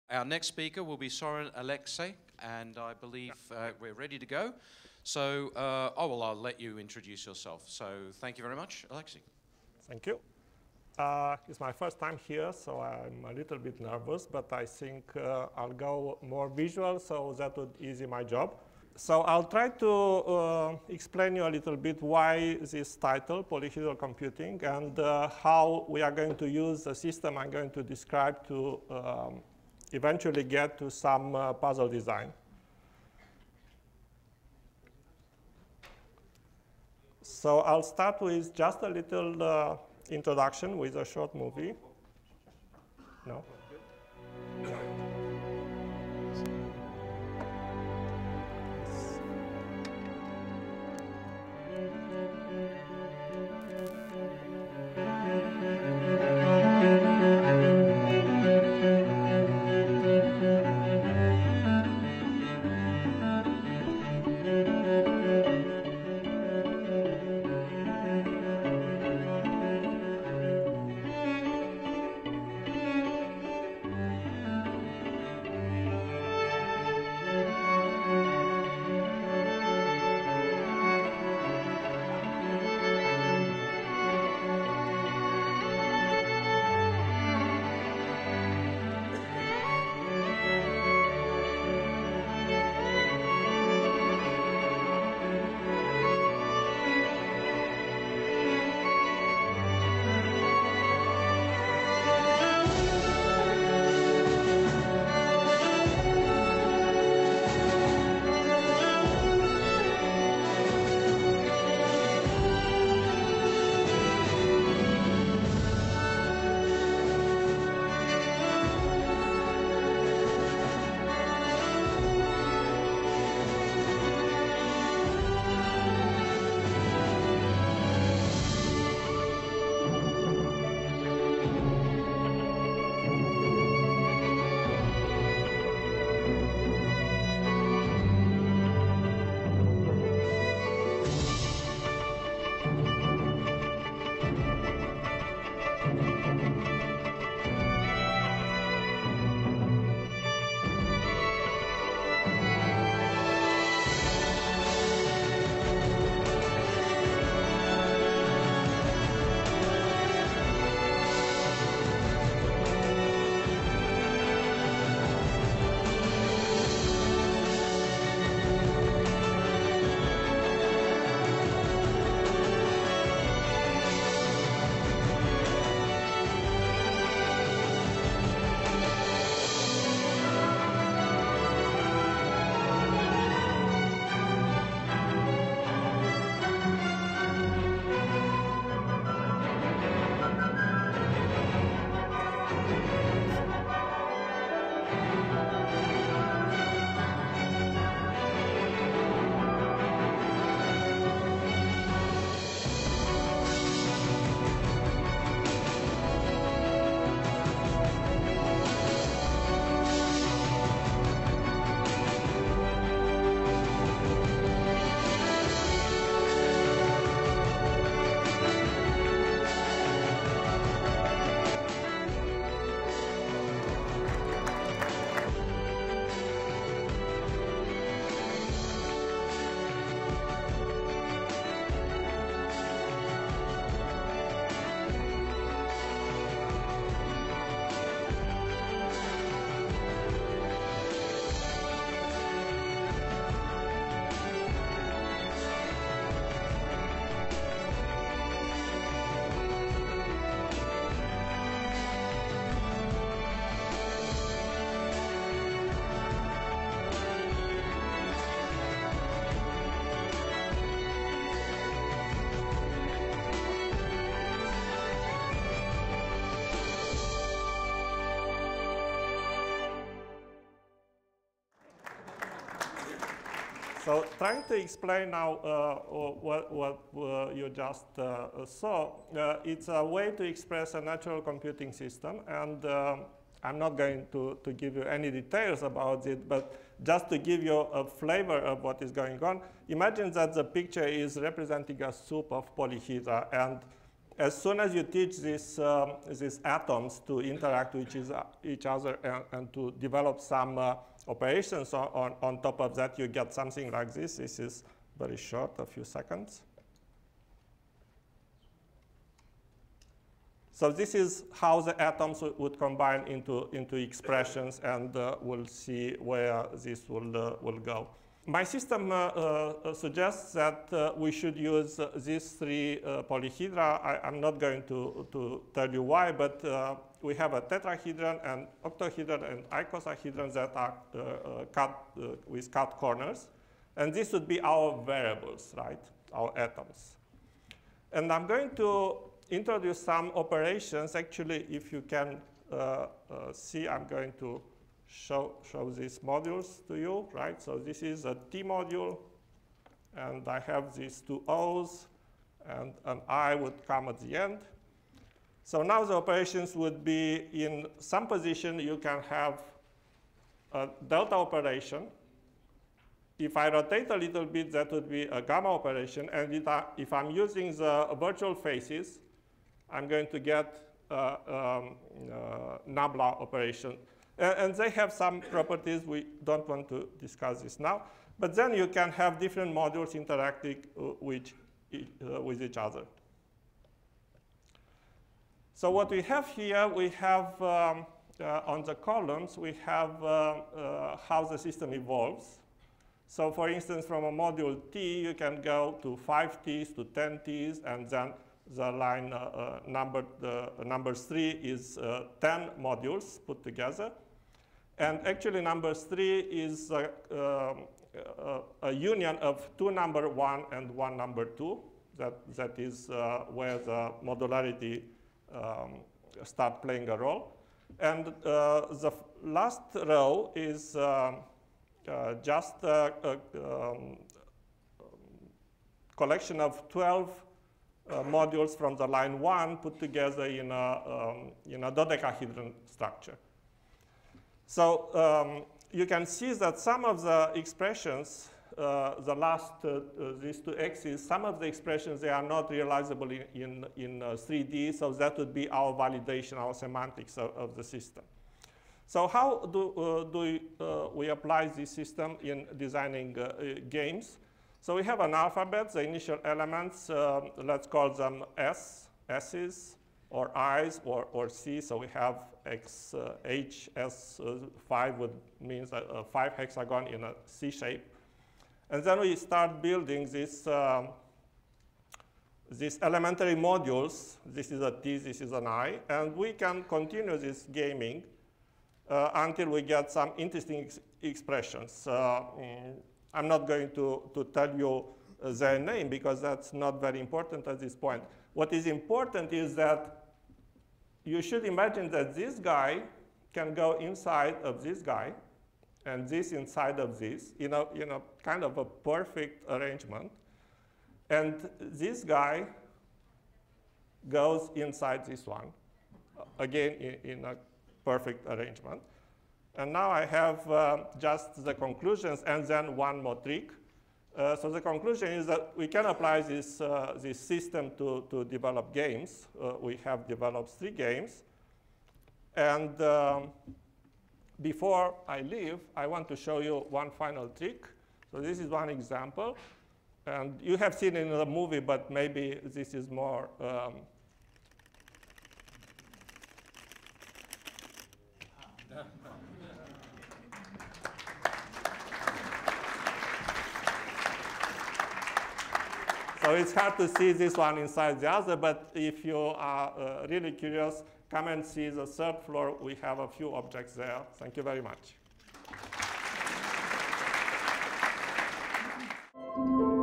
Our next speaker will be Sorin Alexei, and I believe we're ready to go. So, I'll let you introduce yourself. So, thank you very much, Alexei. Thank you. It's my first time here, so I'm a little bit nervous, but I think I'll go more visual, so that would ease my job. So I'll try to explain you a little bit why this title, Polyhedral Computing, and how we are going to use the system I'm going to describe to eventually get to some puzzle design. So I'll start with just a little introduction with a short movie. No? So trying to explain now what you just saw, it's a way to express a natural computing system, and I'm not going to give you any details about it, but just to give you a flavor of what is going on, imagine that the picture is representing a soup of polyhedra, and as soon as you teach these atoms to interact with each other and to develop some operations on top of that, you get something like this. This is very short, a few seconds. So this is how the atoms would combine into expressions, and we'll see where this will go. My system suggests that we should use these three polyhedra. I'm not going to tell you why, but we have a tetrahedron, an octahedron, and icosahedron that are cut with cut corners. And this would be our variables, right, our atoms. And I'm going to introduce some operations. Actually, if you can see, I'm going to show these modules to you, right? So this is a T module, and I have these two O's, and an I would come at the end. So now the operations would be in some position. You can have a delta operation. If I rotate a little bit, that would be a gamma operation. And if I'm using the virtual faces, I'm going to get nabla operation. And they have some properties. We don't want to discuss this now. But then you can have different modules interacting with each other. So what we have here, we have on the columns, we have how the system evolves. So for instance, from a module T, you can go to 5 T's to 10 T's, and then the line number 3 is 10 modules put together. And actually, number 3 is a union of 2 number 1 and 1 number 2. That is where the modularity start playing a role. And the last row is just a collection of 12 modules from the line 1 put together in a dodecahedron structure. So you can see that some of the expressions, the last, these two x's, some of the expressions, they are not realizable in 3D, so that would be our validation, our semantics of the system. So how do we apply this system in designing games? So we have an alphabet, the initial elements, let's call them S's, or I's, or C. So we have X, H, S, 5 would means a 5 hexagon in a C shape. And then we start building these elementary modules. This is a T, this is an I. And we can continue this gaming until we get some interesting expressions. I'm not going to tell you their name because that's not very important at this point. What is important is that you should imagine that this guy can go inside of this guy, and this inside of this, in a kind of a perfect arrangement. And this guy goes inside this one, again in a perfect arrangement. And now I have just the conclusions and then one more trick. So the conclusion is that we can apply this system to develop games. We have developed 3 games. And before I leave, I want to show you one final trick. So this is one example. And you have seen it in the movie, but maybe this is more So it's hard to see this one inside the other, but if you are really curious, come and see the 3rd floor. We have a few objects there. Thank you very much.